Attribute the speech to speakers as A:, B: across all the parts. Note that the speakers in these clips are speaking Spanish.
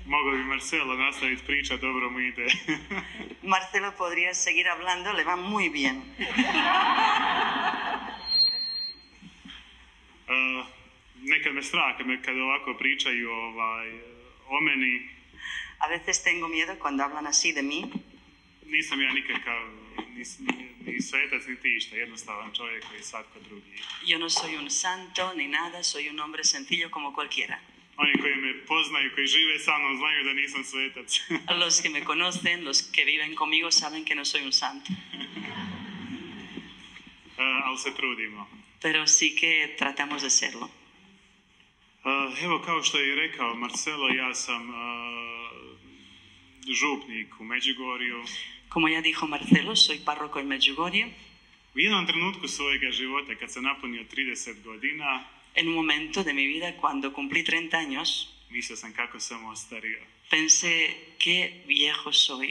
A: Mogao bi Marcelo nastaviti pričati, dobro mu ide.
B: Marcelo podría seguir hablando, le va muy bien.
A: Nekad me strah kad ovako pričaju o meni.
B: A veces tengo miedo cuando hablan así de mí.
A: Nisam ja nikakav ni svetac niti išta, jednostavan čovjek koji svatko drugi.
B: Yo no soy un santo ni nada, soy un hombre sencillo como cualquiera.
A: Oni koji me poznaju, koji žive sa mnom, znaju da nisam svetac.
B: Los que me conocen, los que viven conmigo, saben que no soy un santo.
A: Ali se trudimo.
B: Pero sí que tratamos de serlo.
A: Evo, kao što je rekao Marcelo, ja sam župnik u Međugorju.
B: Como ya dijo Marcelo, soy párroco en Medjugorje.
A: U jednom trenutku svojega života, kad sam napunio 30 godina,
B: En un momento de mi vida, cuando cumplí 30 años,
A: mislio sam kako sam ostario.
B: pensé, qué viejo soy.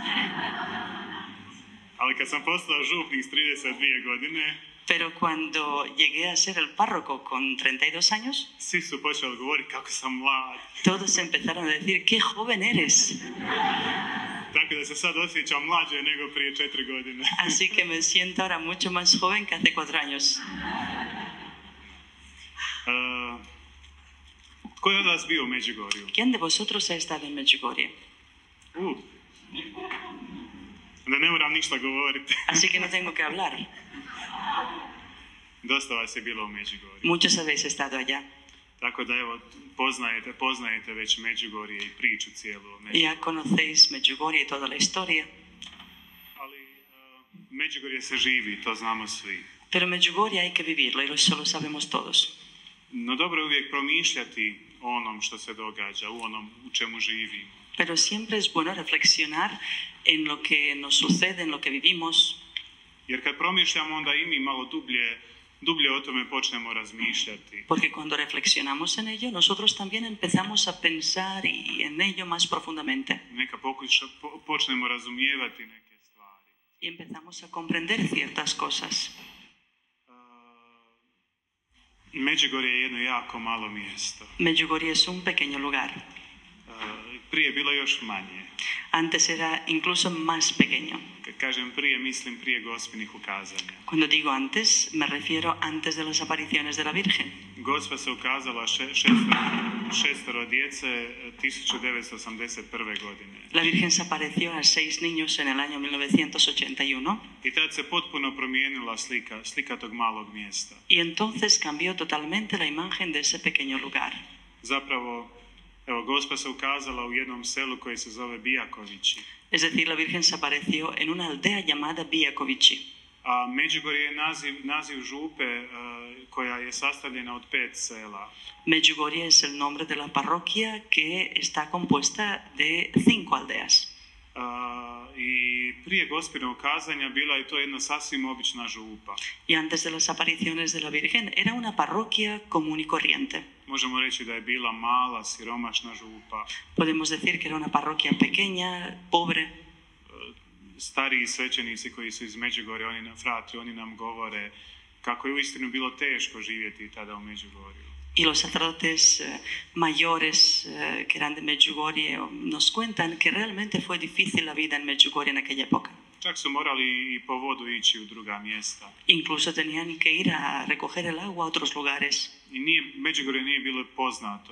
A: Ali kad sam postao župnik s 32 godine,
B: Pero cuando llegué a ser el párroco con 32 años,
A: svi su počeli govoriti kako sam mlad.
B: todos empezaron a decir, qué joven eres.
A: Tako da se sad osjećam mlađe nego prije 4 godine.
B: Así que me siento ahora mucho más joven que hace 4 años.
A: Ko je od vas bio u Međugorju?
B: ¿Quién de vosotros ha estado en Medjugorje?
A: Da ne moram ništa govoriti.
B: Así que no tengo que hablar.
A: Dosta vas je bilo u Međugorju.
B: Muchos habéis estado allá.
A: Tako da evo, poznajete već Međugorje i priču cijelu o
B: Y
A: Međugorju.
B: ya conocéis Medjugorje y toda la historia.
A: Ali Međugorje se živi, to znamo svi.
B: Pero Medjugorje hay que vivirlo y eso lo sabemos todos.
A: No dobro je uvijek promišljati o onom što se događa, u onom u čemu živimo.
B: Pero siempre es bueno reflexionar en lo que nos sucede, en lo que vivimos.
A: Jer kad promišljamo, onda i mi malo dublje o tome počnemo razmišljati.
B: Porque cuando reflexionamos en ello, nosotros también empezamos a pensar y en ello más profundamente.
A: Neka počnemo razumijevati neke stvari.
B: Y empezamos a comprender ciertas cosas.
A: Međugorje je jedno jako malo mjesto.
B: Medjugorje es un pequeño lugar.
A: Prije je bilo još manje.
B: Antes era incluso más pequeño.
A: Kad kažem prije, mislim prije Gospinih ukazanja.
B: Cuando digo antes, me refiero antes de las apariciones de la Virgen.
A: Gospa se ukazala šestoro djece 1981. godine.
B: La Virgen se apareció a 6 niños en el año 1981.
A: I tad se potpuno promijenila slika tog malog mjesta.
B: Y entonces cambió totalmente la imagen de ese pequeño lugar.
A: Zapravo, evo, Gospa se ukazala u jednom selu koji se zove Bijakovići.
B: Es decir, la Virgen se apareció en una aldea llamada Bijakovići.
A: A Međugorje je naziv župe koja je sastavljena od 5 sela.
B: Medjugorje es el nombre de la parroquia que está compuesta de 5 aldeas.
A: I prije Gospinog ukazanja bila je to jedna sasvim obična župa.
B: Y antes de las apariciones de la Virgen era una parroquia común y corriente.
A: Možemo reći da je bila mala, siromašna župa.
B: Podemos decir que era una parroquia pequeña, pobre.
A: Stariji svećenici koji su iz Međugorja, oni nam govore kako je uistinu bilo teško živjeti tada u Međugorju.
B: Y los sacerdotes mayores que eran de Medjugorje nos cuentan que realmente fue difícil la vida en Medjugorje en aquella época.
A: Čak su morali i po vodu ići u druga mjesta.
B: Incluso tenían que ir a recoger el agua a otros lugares.
A: I Međugorje nije bilo poznato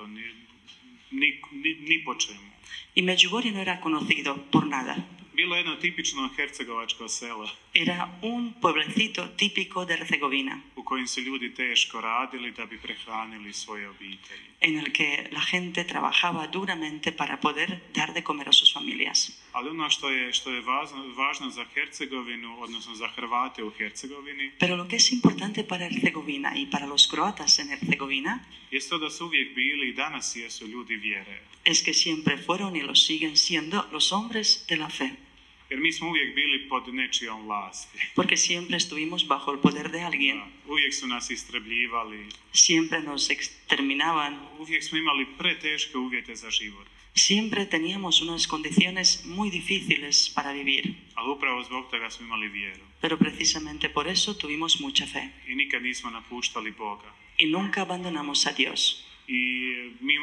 A: ni po čemu.
B: Y Medjugorje no era conocido por nada.
A: Bilo je jedno tipično hercegovačko selo.
B: Era un pueblecito típico de Herzegovina.
A: U kojim su ljudi teško radili da bi prehranili svoje obitelji.
B: En el que la gente trabajaba duramente para poder dar de comer a sus familias.
A: Ali ono što je važno za Hercegovinu, odnosno za Hrvate u Hercegovini,
B: Pero lo que es importante para Herzegovina y para los croatas en Herzegovina
A: jest to da su uvijek bili i danas jesu ljudi vjere.
B: es que siempre fueron y lo siguen siendo los hombres de la fe.
A: Jer mi smo uvijek bili pod nečijom vlasti.
B: Porque siempre estuvimos bajo el poder de alguien.
A: Uvijek su nas istrebljivali.
B: Siempre nos exterminaban.
A: Uvijek smo imali preteške uvjete za život.
B: Siempre teníamos unas condiciones muy difíciles para vivir.
A: Ali upravo zbog toga smo imali vjeru.
B: Pero precisamente por eso tuvimos mucha fe.
A: I nikad nismo napuštali Boga.
B: Y nunca abandonamos a Dios.
A: I mi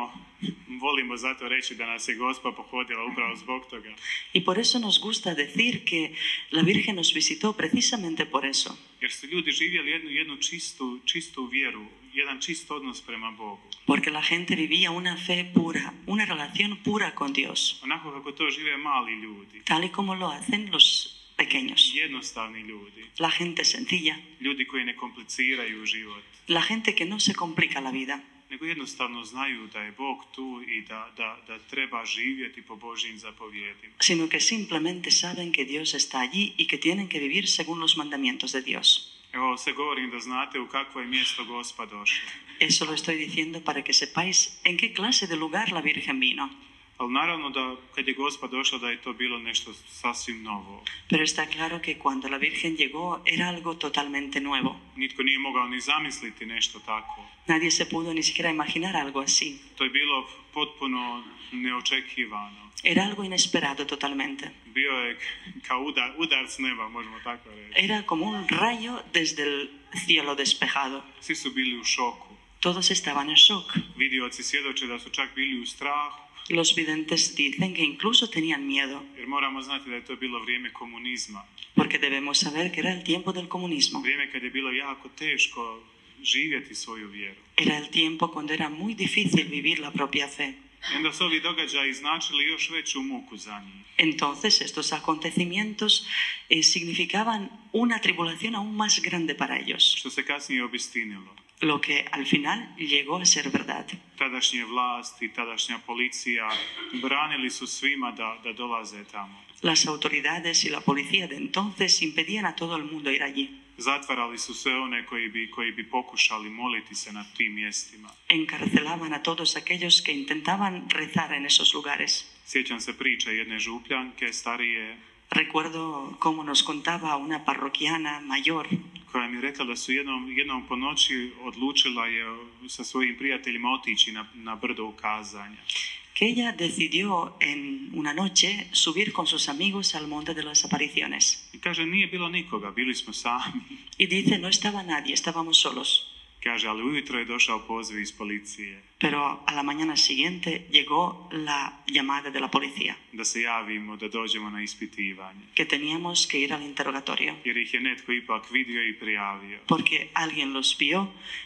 A: volimo zato reći da nas je Gospa pohodila upravo zbog toga.
B: Y por eso nos gusta decir que la Virgen nos visitó precisamente por eso.
A: Jer su ljudi živjeli jednu čistu vjeru, jedan čist odnos prema Bogu.
B: Porque la gente vivía una fe pura, una relación pura con Dios.
A: Onako kako to žive mali ljudi.
B: Tal y como lo hacen los pequeños.
A: Jednostavni ljudi.
B: La gente sencilla.
A: Ljudi koji ne kompliciraju život.
B: La gente que no se complica la vida.
A: Nego jednostavno znaju da je Bog tu i da treba živjeti po Božjim zapovjedima.
B: Sino que simplemente saben que Dios está allí y que tienen que vivir según los mandamientos de Dios.
A: Evo se govorim da znate u kakvo je mjesto Gospa došla.
B: Eso lo estoy diciendo para que sepáis en qué clase de lugar la Virgen vino.
A: Ali naravno da kad je Gospa došla da je to bilo nešto sasvim novo.
B: Pero está claro que cuando la Virgen llegó era algo totalmente nuevo.
A: Nitko nije mogao ni zamisliti nešto tako.
B: Nadie se pudo ni siquiera imaginar algo así.
A: To je bilo potpuno neočekivano.
B: Era algo inesperado totalmente.
A: Bio je kao udar s neba, možemo tako reći.
B: Era como un rayo desde el cielo despejado.
A: Svi su bili u šoku.
B: Todos estaban en shock.
A: Vidioci svjedoče da su čak bili u strahu.
B: Los videntes dicen que incluso tenían miedo.
A: Jer moramo znati da je to bilo vrijeme komunizma.
B: Porque debemos saber que era el tiempo del comunismo.
A: Vrijeme kad je bilo jako teško živjeti svoju vjeru.
B: Era el tiempo cuando era muy difícil vivir la propia fe.
A: I onda su ovi događaji značili još veću muku za njih.
B: Entonces estos acontecimientos significaban una tribulación aún más grande para ellos.
A: Što se kasnije obistinilo.
B: Lo que al final llegó a ser verdad.
A: Tadašnje vlasti, tadašnja policija branili su svima da dolaze tamo.
B: Las autoridades y la policía de entonces impedían a todo el mundo ir allí.
A: Zatvarali su sve one koji bi pokušali moliti se na tim mjestima.
B: Encarcelaban a todos aquellos que intentaban rezar en esos lugares.
A: Sjećam se priče jedne župljanke, starije,
B: Recuerdo cómo nos contaba una parroquiana mayor
A: koja mi je rekla da su jednom po noći odlučila je sa svojim prijateljima otići na brdo ukazanja.
B: que ella decidió en una noche subir con sus amigos al monte de las apariciones.
A: I kaže, nije bilo nikoga, bili smo sami.
B: Y dice, no estaba nadie, estábamos solos.
A: Kaže, ali ujutro je došao poziv iz policije.
B: Pero a la mañana siguiente llegó la llamada de la policía,
A: Da se javimo, da dođemo na ispitivanje.
B: que teníamos que ir al interrogatorio,
A: Jer ih je netko ipak vidio i prijavio.
B: porque alguien los vio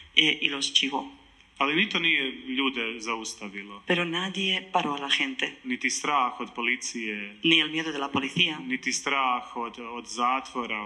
B: y los chivó.
A: Ali ni to nije ljude zaustavilo.
B: Pero nadie paró a la gente,
A: Niti strah od policije,
B: ni el miedo de la policía,
A: niti strah od zatvora,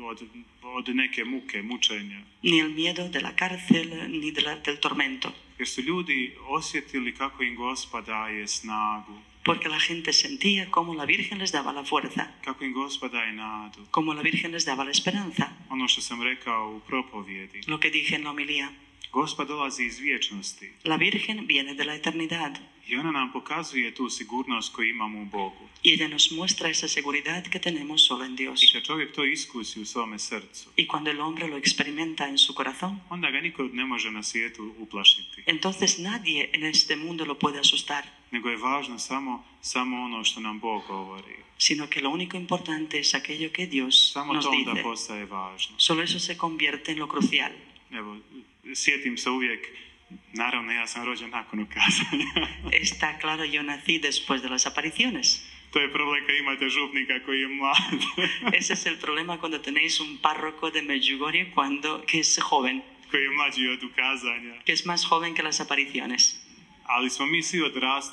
A: od neke muke, mučenja.
B: ni el miedo de la cárcel, ni del tormento.
A: Jer su ljudi osjetili kako im Gospa daje snagu,
B: Porque la gente sentía cómo la Virgen les daba la fuerza,
A: kako im Gospa daje nadu.
B: cómo la Virgen les daba la esperanza.
A: Ono što sam rekao u propovjedi.
B: Lo que dije en la homilía.
A: Gospa dolazi iz vječnosti
B: La Virgen viene de la eternidad
A: i ona nam pokazuje tu sigurnost koju imamo u Bogu.
B: y ella nos muestra esa seguridad que tenemos solo en Dios.
A: I kad čovjek to iskusi u svome srcu,
B: Y cuando el hombre lo experimenta en su corazón,
A: onda ga niko ne može na svijetu uplašiti.
B: entonces nadie en este mundo lo puede asustar,
A: Nego je važno samo ono što nam Bog govori.
B: sino que lo único importante es aquello que Dios
A: Samo
B: nos
A: to onda
B: dice.
A: postaje važno.
B: Solo eso se convierte en lo crucial.
A: Evo, sjetim se uvijek, naravno ja sam rođen nakon ukazanja.
B: Está claro, yo nací después de las apariciones.
A: To je problem kad imate župnika koji je mlad.
B: Ese es el problema cuando tenéis un párroco de Medjugorje que es joven,
A: koji je mlađi od ukazanja.
B: que es más joven que las apariciones.
A: Ali smo mi svi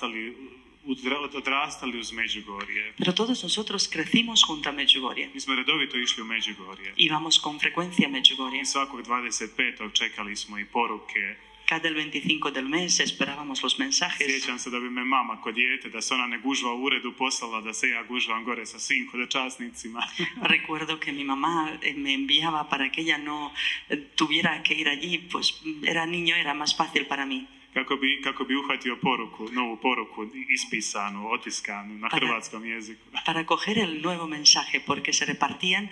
A: odrastali uz Međugorje.
B: Pero todos nosotros crecimos junto a Medjugorje.
A: Mi smo redovito išli u Međugorje.
B: Íbamos con frecuencia a Medjugorje.
A: I svakog 25. čekali smo i poruke.
B: Cada el 25 del mes esperábamos los mensajes.
A: Sjećam se da bi me mama kod dijete, da se ona ne gužva u uredu, poslala da se ja gužvam gore sa svim hodočasnicima.
B: Recuerdo que mi mamá me enviaba para que ella no tuviera que ir allí, pues era niño, era más fácil para mí.
A: Kako bi uhvatio poruku, novu poruku, ispisanu, otiskanu na hrvatskom jeziku.
B: Para coger el nuevo mensaje, porque se repartían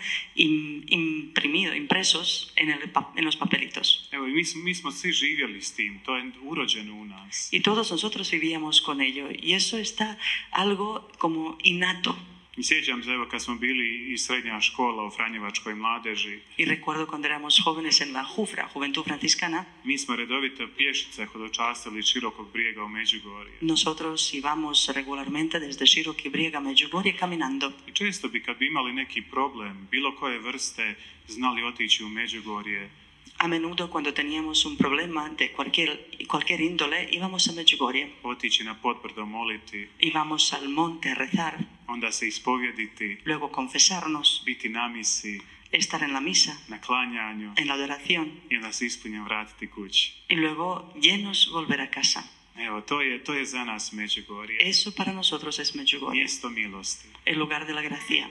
B: impresos en los papelitos.
A: Evo, mi smo svi živjeli s tim, to je urođeno u nas.
B: Y todos nosotros vivíamos con ello, y eso está algo como innato.
A: I sjećam se, evo, kad smo bili i srednja škola u Franjevačkoj mladeži,
B: Y recuerdo cuando éramos jóvenes en la JUFRA, Juventud Franciscana,
A: mi smo redovito pješice hodočastili Širokog Brijega u Međugorje.
B: nosotros íbamos regularmente desde Široki Brijeg a Međugorje caminando.
A: I često bi, kad bi imali neki problem, bilo koje vrste, znali otići u Međugorje.
B: A menudo cuando teníamos un problema de cualquier índole, íbamos a Međugorje.
A: Otići na potvrdo moliti,
B: Íbamos al monte a rezar,
A: onda se ispovjediti,
B: luego confesarnos,
A: biti na misi,
B: estar en la misa,
A: na klanjanju
B: en la adoración
A: i onda se ispunjen vratiti kući.
B: y luego llenos volver a casa.
A: Evo, to je za nas Međugorje.
B: Eso para nosotros es Međugorje,
A: Mjesto milosti.
B: el lugar de la gracia.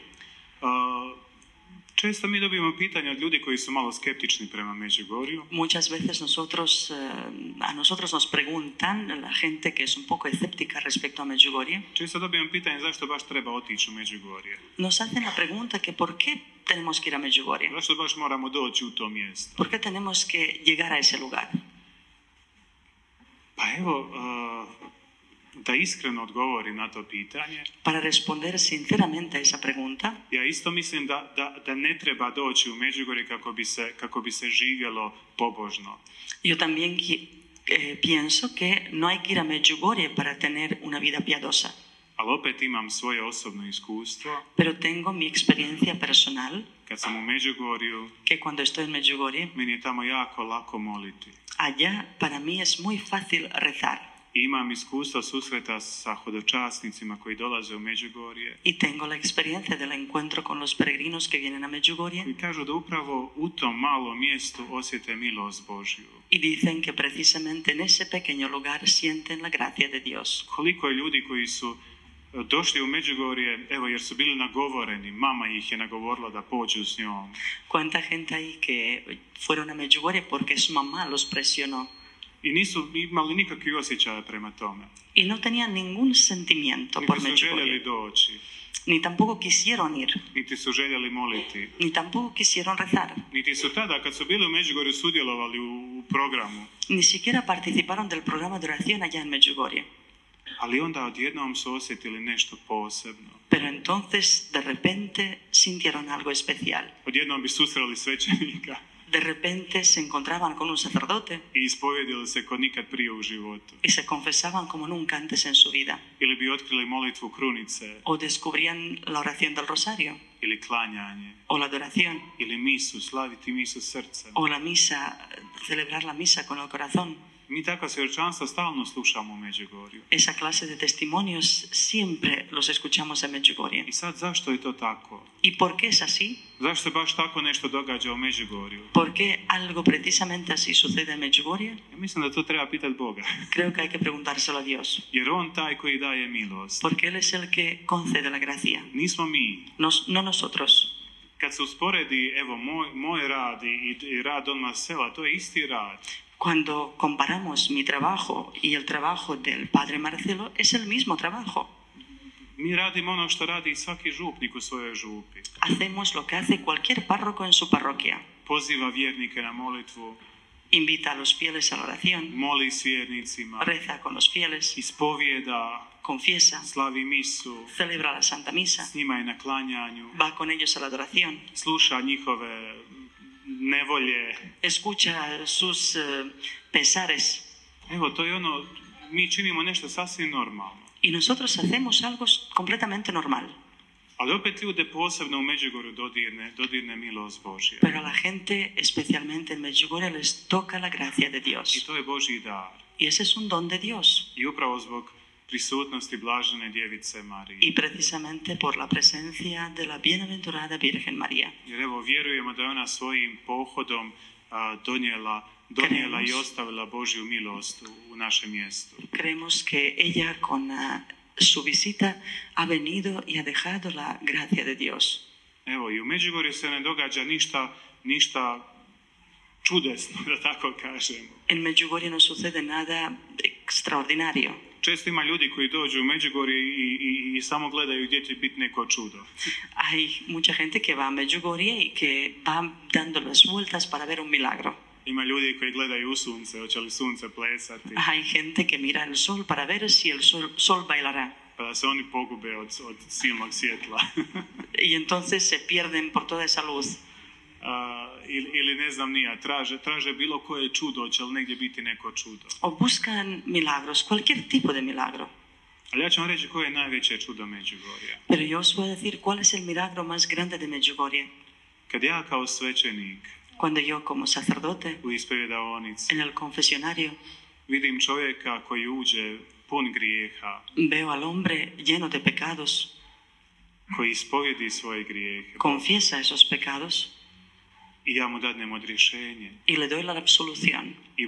A: Često mi dobijemo pitanja od ljudi koji su malo skeptični prema Međugorju.
B: Muchas veces a nosotros nos preguntan, la gente que es un poco escéptica respecto a Međugorje,
A: Često dobijemo pitanje zašto baš treba otići u Međugorje.
B: nos hacen la pregunta que por qué tenemos que ir a Međugorje,
A: Zašto baš moramo doći u to mjesto?
B: por qué tenemos que llegar a ese lugar.
A: Pa evo, da iskreno odgovorim na to pitanje,
B: Para responder sinceramente a esa pregunta,
A: ja isto mislim da ne treba doći u Međugorje kako bi se živjelo pobožno.
B: yo también pienso que no hay que ir a Međugorje para tener una vida piadosa.
A: Ali opet imam svoje osobno iskustvo.
B: Pero tengo mi experiencia personal,
A: Kad sam u Međugorju,
B: que cuando estoy en Međugorje,
A: meni je tamo jako lako moliti.
B: allá para mí es muy fácil rezar.
A: I imam iskustva susreta sa hodočasnicima koji dolaze u Međugorje
B: Y tengo la experiencia del encuentro con los peregrinos que vienen a Međugorje
A: i kažu da upravo u tom malom mjestu osjete milost Božju.
B: y dicen que precisamente en ese pequeño lugar sienten la gracia de Dios.
A: Koliko je ljudi koji su došli u Međugorje, evo, jer su bili nagovoreni, mama ih je nagovorila da pođu s njom.
B: ¿Cuánta gente hay que fueron a Međugorje porque su mamá los presionó?
A: I nisu imali nikakvih osjećaja prema tome.
B: Y no tenían ningún sentimiento por
A: Niti su željeli
B: Međugorje.
A: doći,
B: Ni tampoco quisieron ir,
A: niti su željeli moliti,
B: ni tampoco quisieron rezar.
A: niti su tada, kad su bili u Međugorju, sudjelovali u programu.
B: Ni siquiera participaron del programa de oración allá en Međugorje.
A: Ali onda odjednom su osjetili nešto posebno.
B: Pero entonces, de repente, sintieron algo especial.
A: Odjednom bi susreli svećenika
B: De repente se encontraban con un sacerdote
A: i ispovjedili se ko nikad prije u životu.
B: y se confesaban como nunca antes en su vida.
A: Ili bi otkrili molitvu krunice,
B: O descubrían la oración del rosario,
A: ili klanjanje,
B: o la adoración,
A: ili misu, slaviti misu srcem.
B: o la misa, celebrar la misa con el corazón.
A: Mi takva svjedočanstva stalno slušamo u Međugorju.
B: Esa clase de testimonios siempre los escuchamos en Međugorje.
A: I sad, zašto je to tako?
B: ¿Y por qué es así?
A: Zašto se baš tako nešto događa u Međugorju?
B: ¿Por qué algo precisamente así sucede en Međugorje?
A: Ja mislim da to treba pitati Boga.
B: Creo que hay que preguntárselo a Dios.
A: Jer On taj koji daje milost.
B: Porque Él es el que concede la gracia,
A: Nismo mi.
B: no nosotros.
A: Kad se usporedi, evo, moj rad i rad odmah sela, to je isti rad.
B: Cuando comparamos mi trabajo y el trabajo del padre Marcelo, es el mismo trabajo.
A: Mi radimo ono što radi svaki župnik u svojoj župi.
B: Hacemos lo que hace cualquier párroco en su parroquia.
A: Poziva vjernike na molitvu,
B: Invita a los fieles a la oración,
A: moli s vjernicima,
B: reza con los fieles,
A: ispovijeda,
B: confiesa,
A: slavi misu,
B: celebra la Santa Misa,
A: s njima je na klanjanju,
B: va con ellos a la adoración,
A: sluša njihove nevolje.
B: escucha sus pesares.
A: Evo, to je ono, mi činimo nešto sasvim normalno.
B: Y nosotros hacemos algo completamente normal.
A: Ali opet ljude posebno u Međugorju dodirne milost Božja.
B: Pero a la gente, especialmente en Međugorje, les toca la gracia de
A: I
B: Dios.
A: to je Božji dar.
B: Y ese es un don de Dios.
A: I upravo zbog prisutnosti blažene djevice Marije.
B: Y precisamente por la presencia de la bienaventurada Virgen María.
A: Jer evo, vjerujemo da je ona svojim pohodom donijela i ostavila Božju milost u našem mjestu.
B: Creemos que ella con su visita ha venido y ha dejado la gracia de Dios.
A: Evo, i u Međugorju se ne događa ništa čudesno, da tako kažemo.
B: En Međugorje no sucede nada extraordinario.
A: Često ima ljudi koji dođu u Međugorje i samo gledaju gdje će biti neko čudo.
B: Hay mucha gente que va a Međugorje y que va dando las vueltas para ver un milagro.
A: Ima ljudi koji gledaju u sunce, hoće li sunce plesati.
B: Hay gente que mira el sol para ver si el sol bailará.
A: pa da se oni pogube od silnog svjetla.
B: y entonces se pierden por toda esa luz.
A: Ili ne znam nija, traže bilo koje čudo, će li negdje biti neko čudo.
B: O buscan milagros, cualquier tipo de milagro.
A: Ali ja ću vam reći koje je najveće čudo Međugorja.
B: Pero yo os voy a decir cuál es el milagro más grande de Medjugorje.
A: Kad ja kao svećenik
B: Cuando yo como sacerdote,
A: u ispovjedaonici
B: en el confesionario,
A: vidim čovjeka koji uđe pun grijeha,
B: veo al hombre lleno de pecados,
A: koji ispovjedi svoje grijehe
B: confiesa esos pecados
A: i ja mu dadnem odrješenje
B: y le doy la absolución.
A: i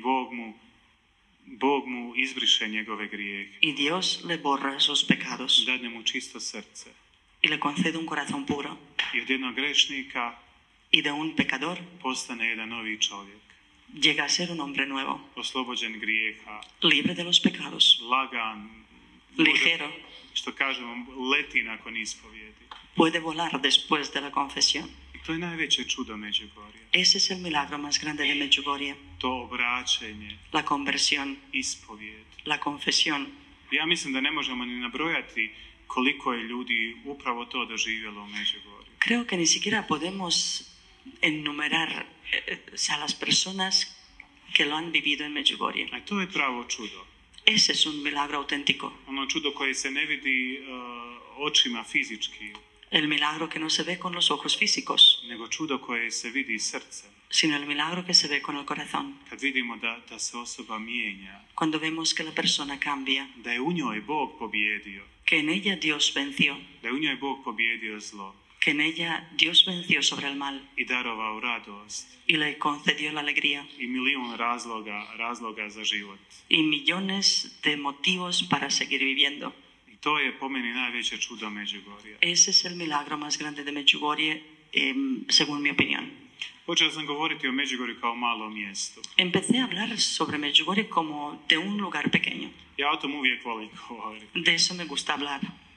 A: Bog mu izbriše njegove grijehe.
B: Y Dios le borra sus pecados
A: Dadne mu čisto srce.
B: y le concede un corazón puro.
A: I od jednog grešnika
B: Y de un pecador
A: postane jedan novi čovjek.
B: llega a ser un hombre nuevo,
A: Oslobođen grijeha,
B: libre de los pecados,
A: lagan,
B: ligero,
A: što kažemo, leti nakon ispovjedi.
B: puede volar después de la confesión.
A: I to je najveće čudo Međugorja.
B: Ese es el milagro más grande de Medjugorje,
A: To obraćenje,
B: la conversión,
A: ispovjed.
B: la confesión.
A: Ja mislim da ne možemo ni nabrojati koliko je ljudi upravo to doživjelo u Međugorju.
B: Creo que ni siquiera podemos enumerar a las personas que lo han vivido en Medjugorje.
A: A to je pravo čudo.
B: Ese es un milagro auténtico.
A: Ono čudo koje se ne vidi očima fizički,
B: El milagro que no se ve con los ojos físicos,
A: nego čudo koje se vidi srcem.
B: sino el milagro que se ve con el corazón.
A: Kad vidimo da se osoba mijenja,
B: Cuando vemos que la persona cambia,
A: da je u njoj Bog pobjedio,
B: que en ella Dios venció,
A: da je u njoj Bog pobjedio zlo
B: que en ella Dios venció sobre el mal
A: i darovao radost
B: y le concedió la alegría
A: i milijun razloga za život.
B: y millones de motivos para seguir viviendo.
A: I to je po meni najveće čudo Međugorja.
B: Ese es el milagro más grande de Medjugorje, según mi opinión.
A: Počeo sam govoriti o Međugorju kao malom mjestu.
B: Empecé a hablar sobre Medjugorje como de un lugar pequeño.
A: Ja o tom uvijek volim govoriti.
B: De eso me gusta hablar.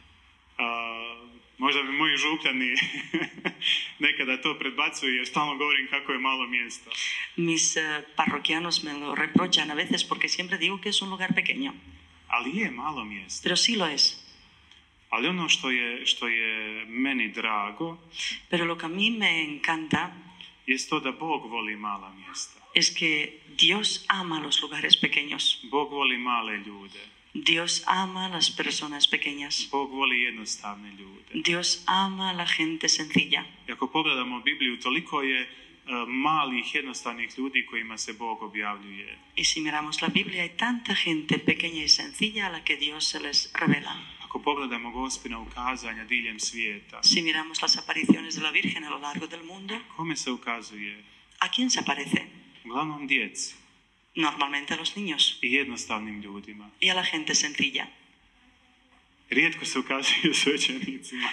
A: Možda bi moji župljani nekada to predbacuju jer stalno govorim kako je malo mjesto.
B: Mis parroquianos me lo reprochan a veces porque siempre digo que es un lugar pequeño.
A: Ali je malo mjesto.
B: Pero sí lo es.
A: Ali ono što je meni drago
B: Pero lo que a mí me encanta
A: jest to da Bog voli mala mjesta.
B: es que Dios ama los lugares pequeños.
A: Bog voli male ljude.
B: Dios ama a las personas pequeñas.
A: Bog voli jednostavne ljude.
B: Dios ama a la gente sencilla.
A: I ako pogledamo Bibliju, toliko je malih, jednostavnih ljudi kojima se Bog objavljuje.
B: Y si miramos la Biblia, hay tanta gente pequeña y sencilla a la que Dios se les revela.
A: Ako pogledamo Gospina ukazanja diljem svijeta,
B: Si miramos las apariciones de la Virgen a lo largo del mundo,
A: kome se ukazuje?
B: ¿a quién se aparece?
A: Uglavnom djeci
B: Normalmente a los niños
A: i jednostavnim ljudima.
B: y a la gente sencilla.
A: Rijetko se ukazuje svećenicima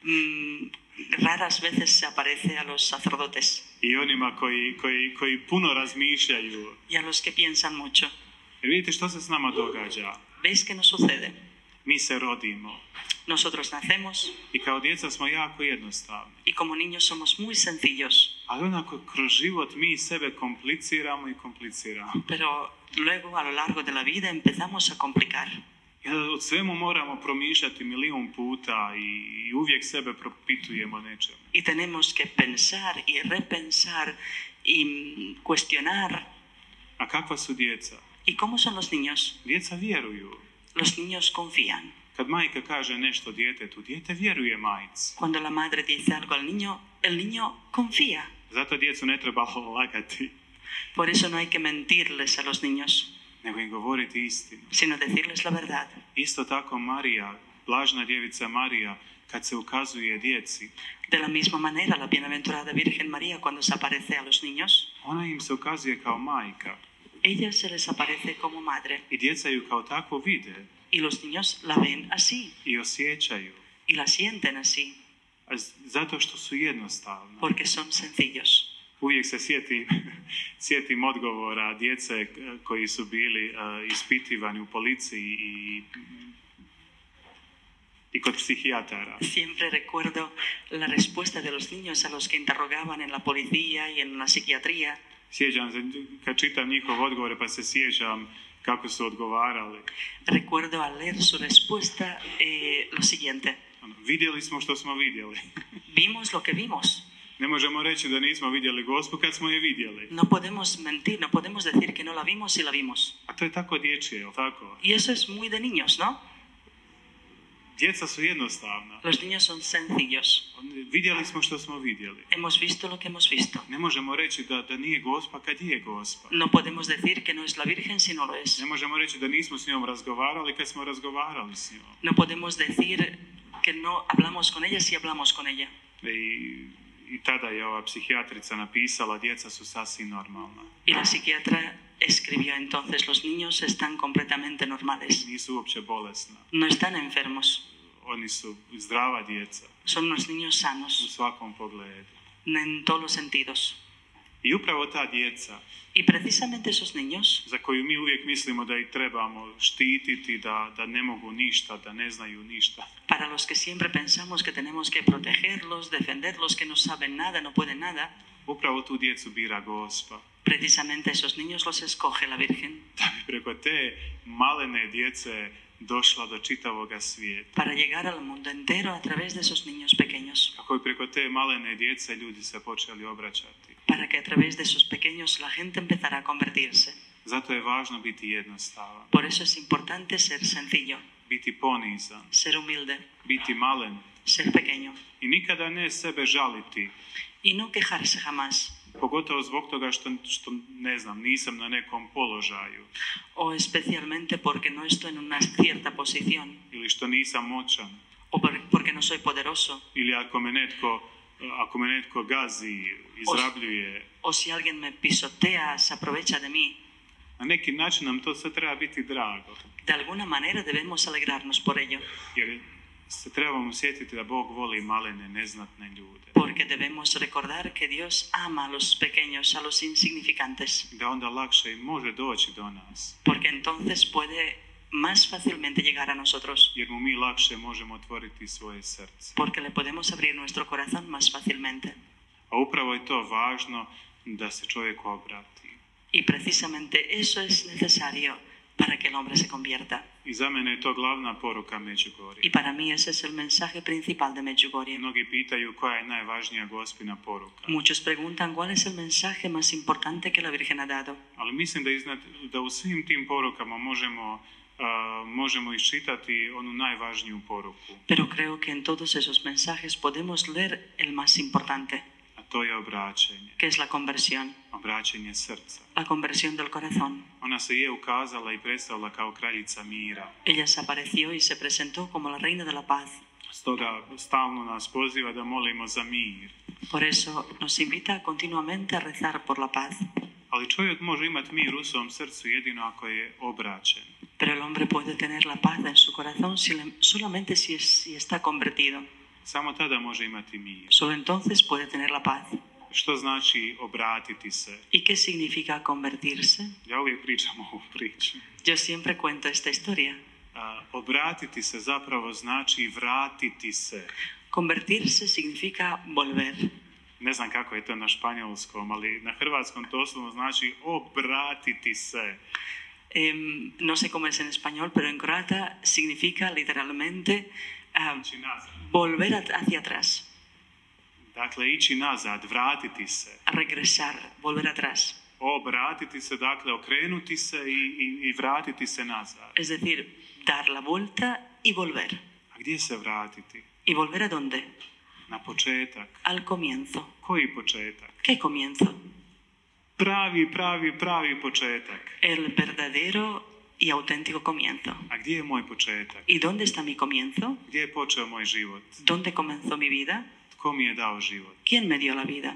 B: Raras veces se aparece a los sacerdotes
A: i onima koji puno razmišljaju.
B: y a los que piensan mucho.
A: Jer vidite što se s nama događa.
B: ¿Veis qué nos sucede?
A: Mi se rodimo
B: Nosotros nacemos
A: i kao djeca smo jako jednostavni.
B: y como niños somos muy sencillos,
A: Ali onako kroz život mi sebe kompliciramo i kompliciramo.
B: pero luego a lo largo de la vida empezamos a complicar.
A: I od svemu moramo promišljati milijun puta i uvijek sebe propitujemo nečemu.
B: Y tenemos que pensar y repensar y cuestionar.
A: A kakva su djeca?
B: ¿Y cómo son los niños?
A: Djeca vjeruju.
B: Los niños confían.
A: Kad majka kaže nešto djetetu, dijete vjeruje majci.
B: Cuando la madre dice algo al niño, el niño confía.
A: Zato djecu ne treba lagati,
B: Por eso no hay que mentirles a los niños,
A: nego im govoriti istinu.
B: sino decirles la verdad.
A: Isto tako Marija, blažna djevica Marija, kad se ukazuje djeci,
B: De la misma manera, la bienaventurada Virgen María, cuando se aparece a los niños,
A: ona im se ukazuje kao majka
B: ella se les aparece como madre.
A: i djeca ju kao tako vide
B: Y los niños la ven así
A: i osjećaju.
B: y la sienten así,
A: Zato što su jednostavne.
B: porque son sencillos.
A: Uvijek se sjetim odgovora djece koji su bili ispitivani u policiji i kod psihijatara.
B: Siempre recuerdo la respuesta de los niños a los que interrogaban en la policía y en la psiquiatría.
A: Sjećam se, kad čitam njihove odgovore, pa se sjećam kako su odgovarali.
B: Recuerdo al leer su respuesta lo siguiente.
A: Vidjeli smo što smo vidjeli.
B: Vimos lo que vimos.
A: Ne možemo reći da nismo vidjeli Gospu kad smo je vidjeli.
B: No podemos mentir, no podemos decir que no la vimos y la vimos.
A: A to je tako dječje, je li tako?
B: Y eso es muy de niños, ¿no?
A: Djeca su jednostavna.
B: Los niños son sencillos.
A: Vidjeli smo što smo vidjeli.
B: Hemos visto lo que hemos visto.
A: Ne možemo reći da nije Gospa kad je Gospa.
B: No podemos decir que no es la Virgen si no lo es.
A: Ne možemo reći da nismo s njom razgovarali kad smo razgovarali s njom.
B: No podemos decir que no hablamos con ella si hablamos con ella.
A: I tada je ova psihijatrica napisala, djeca su sasvim normalna.
B: Y la psiquiatra escribió entonces, los niños están completamente normales.
A: Nisu uopće bolesna.
B: No están enfermos.
A: Oni su zdrava djeca.
B: Son unos niños
A: U
B: sanos
A: svakom pogledu.
B: en todos los sentidos.
A: I upravo ta djeca,
B: Y precisamente esos niños,
A: za koju mi uvijek mislimo da ih trebamo štititi, da ne mogu ništa, da ne znaju ništa.
B: para los que siempre pensamos que tenemos que protegerlos, defenderlos, que no saben nada, no pueden nada,
A: Upravo tu djecu bira Gospa.
B: precisamente esos niños los escoge la Virgen
A: Da bi preko te malene djece došla do čitavoga svijeta.
B: para llegar al mundo entero a través de esos niños pequeños,
A: Kako bi preko te malene djece ljudi se počeli obraćati.
B: para que a través de esos pequeños la gente empezara a convertirse.
A: Zato je važno biti jednostavan,
B: Por eso es importante ser sencillo,
A: biti ponizan,
B: ser humilde,
A: biti malen
B: ser pequeño
A: i nikada ne sebe žaliti,
B: y no quejarse jamás,
A: pogotovo zbog toga što ne znam, nisam na nekom položaju
B: o especialmente porque no estoy en una cierta posición,
A: ili što nisam moćan
B: o porque no soy poderoso,
A: ili ako me netko gazi, izrabljuje.
B: o si alguien me pisotea, se aprovecha de mí.
A: Na neki način nam to sve treba biti drago,
B: De alguna manera debemos alegrarnos por ello,
A: jer se trebamo sjetiti da Bog voli malene, neznatne ljude.
B: porque debemos recordar que Dios ama a los pequeños, a los insignificantes,
A: Da onda lakše i može doći do nas,
B: porque entonces puede más fácilmente llegar a nosotros,
A: jer mu mi lakše možemo otvoriti svoje srce.
B: porque le podemos abrir nuestro corazón más fácilmente.
A: A upravo je to važno da se čovjek obrati.
B: Y precisamente eso es necesario para que el hombre se convierta.
A: I za mene je to glavna poruka Međugorja.
B: Y para mí ese es el mensaje principal de Medjugorje.
A: Mnogi pitaju koja je najvažnija Gospina poruka.
B: Muchos preguntan cuál es el mensaje más importante que la Virgen ha dado.
A: Ali mislim da u svim tim porukama možemo iščitati onu najvažniju poruku.
B: Pero creo que en todos esos mensajes podemos leer el más importante,
A: A to je obraćenje.
B: que es la conversión,
A: Obraćenje srca.
B: la conversión del corazón.
A: Ona se je ukazala i predstavila kao kraljica mira.
B: Ella se apareció y se presentó como la reina de la paz.
A: Stoga stalno nas poziva da molimo za mir.
B: Por eso nos invita continuamente a rezar por la paz.
A: Ali čovjek može imati mir u svom srcu jedino ako je obraćen.
B: Pero el hombre puede tener la paz en su corazón solamente si está convertido.
A: Samo tada može imati mir.
B: Solo entonces puede tener la paz.
A: Što znači obratiti se?
B: ¿Y qué significa convertirse?
A: Ja uvijek pričam ovu priču.
B: Yo siempre cuento esta historia.
A: Obratiti se zapravo znači vratiti se.
B: Convertirse significa volver.
A: Ne znam kako je to na španjolskom, ali na hrvatskom to doslovno znači obratiti se.
B: No sé cómo es en español, pero en croata significa literalmente
A: Ići nazad.
B: volver hacia atrás,
A: Dakle, ići nazad, vratiti se.
B: regresar, volver atrás.
A: Obratiti se, dakle, okrenuti se i vratiti se nazad.
B: Es decir, dar la vuelta y volver.
A: A gdje se vratiti?
B: ¿Y volver a dónde?
A: Na početak.
B: Al comienzo.
A: Koji početak?
B: ¿Qué comienzo?
A: Pravi početak.
B: El verdadero y auténtico comienzo.
A: A gdje je moj početak?
B: ¿Y dónde está mi comienzo?
A: Gdje je počeo moj život?
B: ¿Dónde comenzó mi vida?
A: Tko mi je dao život?
B: ¿Quién me dio la vida?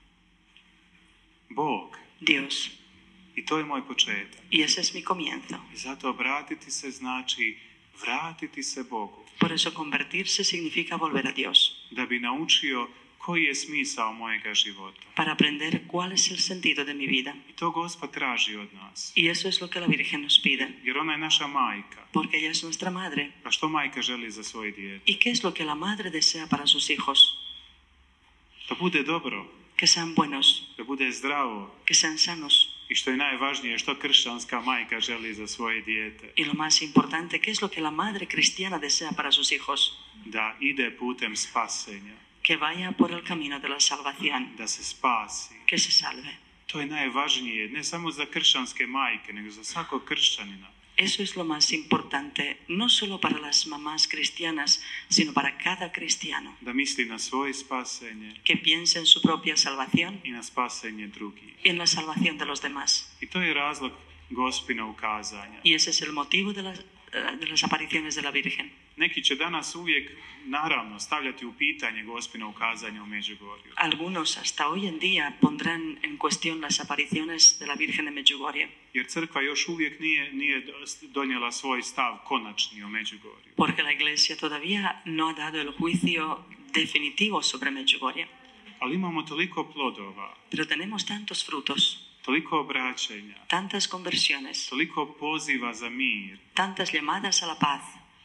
A: Bog.
B: Dios.
A: I to je moj početak.
B: Y ese es mi comienzo.
A: I zato obratiti se znači vratiti se Bogu.
B: Por eso convertirse significa volver a Dios.
A: Da bi naučio koji je smisao mojega života.
B: Para aprender cuál es el sentido de mi vida.
A: I to Gospod traži od nas.
B: Y eso es lo que la Virgen nos pide.
A: Jer ona je naša majka.
B: Porque ella es nuestra madre.
A: A što majka želi za svoje dijete?
B: ¿Y qué es lo que la madre desea para sus hijos?
A: Da bude dobro,
B: Que sean buenos,
A: da bude zdravo,
B: que sean sanos,
A: I što je najvažnije, što kršćanska majka želi za svoje dijete.
B: Y lo más importante, ¿qué es lo que la madre cristiana desea para sus hijos?
A: Da ide putem spasenja.
B: Que vaya por el camino de la salvación,
A: Da se spasi.
B: que se salve.
A: To je najvažnije, ne samo za kršćanske majke, nego za svakog kršćanina.
B: Eso es lo más importante, no solo para las mamás cristianas, sino para cada cristiano,
A: Da misli na svoje spasenje
B: que piense en su propia salvación
A: i na spasenje drugih.
B: y en la salvación de los demás.
A: I to je razlog Gospina ukazanja.
B: Y ese es el motivo de las apariciones de la Virgen.
A: Neki će danas uvijek, naravno, stavljati u pitanje Gospina ukazanja u Međugorju.
B: Algunos hasta hoy en día pondrán en cuestión las apariciones de la Virgen de Medjugorje,
A: Jer crkva još uvijek nije donijela svoj stav konačni o Međugorju.
B: porque la Iglesia todavía no ha dado el juicio definitivo sobre Medjugorje.
A: Ali imamo toliko plodova,
B: Pero tenemos tantos frutos,
A: toliko obraćenja,
B: tantas conversiones,
A: toliko poziva za mir,
B: tantas llamadas a la paz,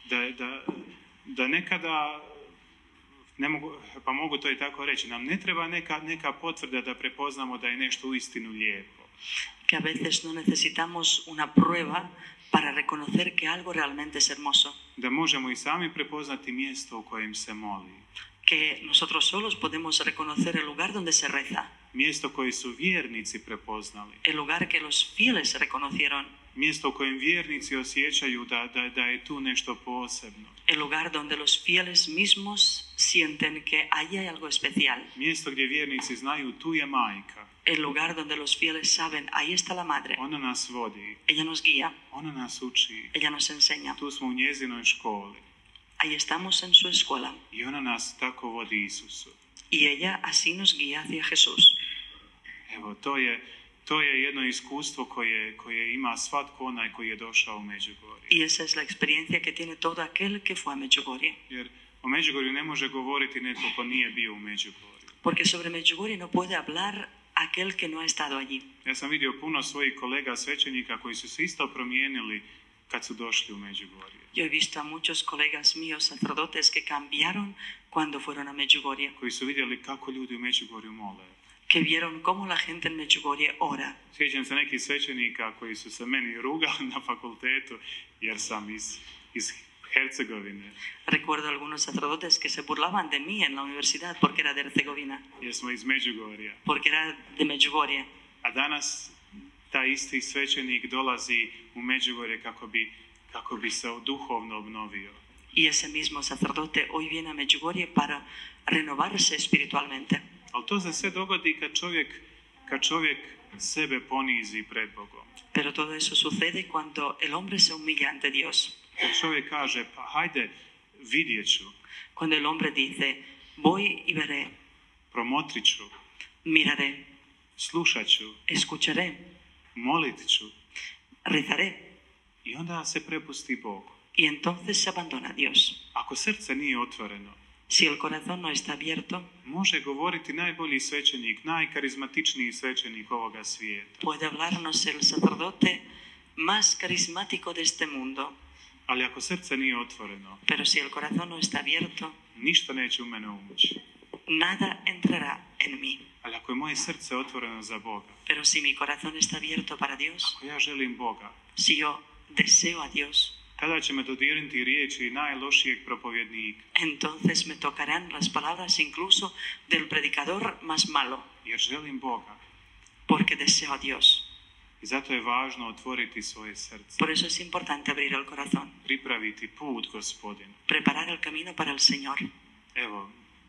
A: da nekada, pa mogu to i tako reći, nam ne treba neka potvrda da prepoznamo da je nešto uistinu lijepo.
B: que a veces no necesitamos una prueba para reconocer que algo realmente es hermoso,
A: Da možemo i sami prepoznati mjesto u kojem se moli.
B: que nosotros solos podemos reconocer el lugar donde se reza,
A: Mjesto koje su vjernici prepoznali.
B: el lugar que los fieles reconocieron,
A: Mjesto u kojem vjernici osjećaju da je tu nešto posebno.
B: el lugar donde los fieles mismos sienten que ahí hay algo especial,
A: Mjesto gdje vjernici znaju tu je majka.
B: el lugar donde los fieles saben, ahí está la Madre,
A: Ona nas vodi.
B: ella nos guía,
A: Ona nas uči.
B: ella nos enseña,
A: Tu smo u njezinoj školi.
B: ahí estamos en su escuela,
A: I ona nas tako vodi Isusu.
B: y ella así nos guía hacia Jesús.
A: Evo, to je jedno iskustvo koje ima svatko onaj koji je došao u Međugorje.
B: Y esa es la experiencia que tiene todo aquel que fue a Medjugorje.
A: Jer o Međugorju ne može govoriti netko ko nije bio u Međugorju.
B: Porque sobre Medjugorje no puede hablar aquel que no ha estado allí.
A: Ja sam vidio puno svojih kolega svećenika koji su se isto promijenili kad su došli u Međugorje.
B: Yo he visto a muchos colegas míos sacerdotes que cambiaron cuando fueron a Medjugorje,
A: Koji su vidjeli kako ljudi u Međugorju mole.
B: que vieron cómo la gente en Medjugorje ora.
A: Sjećam se nekih svećenika koji su se meni rugali na fakultetu jer sam iz Hercegovine.
B: Recuerdo algunos sacerdotes que se burlaban de mí en la universidad porque era de Herzegovina,
A: Jer smo iz Međugorja.
B: porque era de Medjugorje.
A: A danas taj isti svećenik dolazi u Međugorje kako bi se duhovno obnovio.
B: Y ese mismo sacerdote hoy viene a Medjugorje para renovarse espiritualmente.
A: Ali to se sve dogodi kad čovjek sebe ponizi pred Bogom.
B: Pero todo eso sucede cuando el hombre se humilla ante Dios.
A: Kad čovjek kaže, pa hajde, vidjet ću,
B: Cuando el hombre dice, voy y veré,
A: promotrit ću,
B: miraré,
A: slušat ću,
B: escucharé,
A: molit ću.
B: rezaré.
A: I onda se prepusti Bogu.
B: Y entonces se abandona a Dios.
A: Ako srce nije otvoreno,
B: Si el corazón no está abierto,
A: može govoriti najbolji svećenik, najkarizmatičniji svećenik ovoga svijeta.
B: puede hablarnos el sacerdote más carismático de este mundo.
A: Ali ako srce nije otvoreno,
B: Pero si el corazón no está abierto,
A: ništa neće u mene ući.
B: nada entrará en mí.
A: Ali ako je moje srce otvoreno za Boga,
B: Pero si mi corazón está abierto para Dios,
A: ako ja želim Boga,
B: si yo deseo a Dios,
A: tada će me dodirnuti riječi najlošijeg propovjednika.
B: entonces me tocarán las palabras incluso del predicador más malo,
A: Jer želim Boga.
B: porque deseo a Dios.
A: I zato je važno otvoriti svoje srce.
B: Por eso es importante abrir el corazón,
A: Pripraviti put Gospodinu.
B: preparar el camino para el Señor.
A: Evo,